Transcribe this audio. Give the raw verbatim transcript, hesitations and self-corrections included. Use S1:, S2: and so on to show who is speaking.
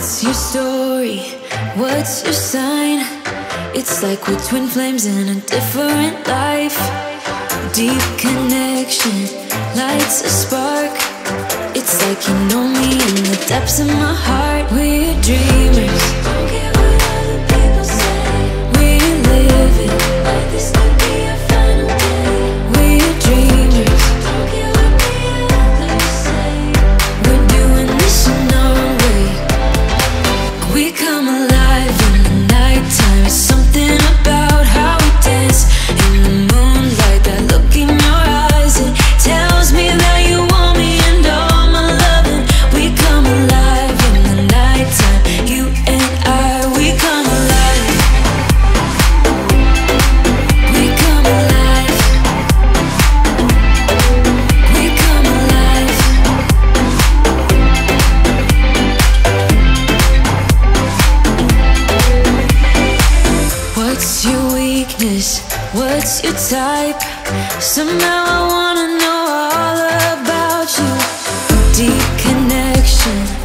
S1: What's your story? What's your sign? It's like we're twin flames in a different life. Deep connection lights a spark. It's like you know me in the depths of my heart. We're dreamers, don't care what other people say. We live it like this could be our final day. We're dreamers, don't care what the others say. We're doing this in our way. We come alive in the nighttime. It's something about how we dance in the moonlight. That look in your eyes, it tells me that you want me and all my loving. We come alive in the nighttime. You and I, we come alive. We come alive. We come alive. What's your weakness? What's your type? Somehow I wanna know all about you. Deep connection